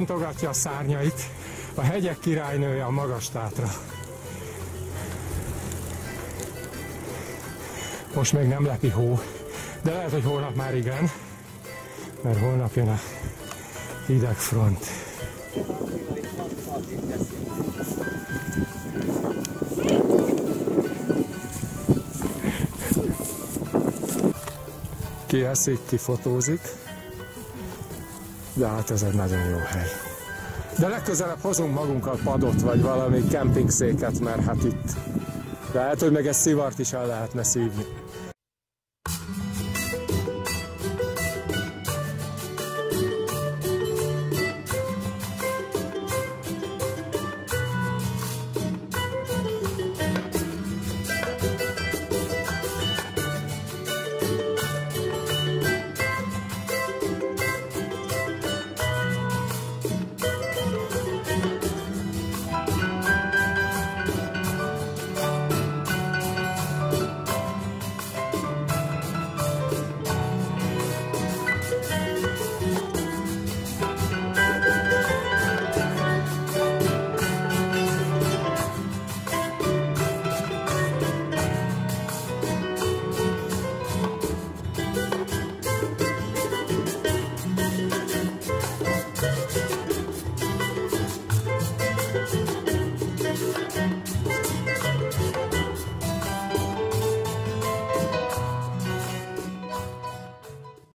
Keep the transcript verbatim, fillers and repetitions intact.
bontogatja a szárnyait, a hegyek királynője, a Magas-Tátra. Most még nem lepi hó, de lehet, hogy holnap már igen, mert holnap jön a hideg front. Ki eszik, ki fotózik, de hát ez egy nagyon jó hely. De legközelebb hozunk magunkkal padot, vagy valami kempingszéket, mert hát itt lehet, hogy meg egy szivart is el lehetne szívni.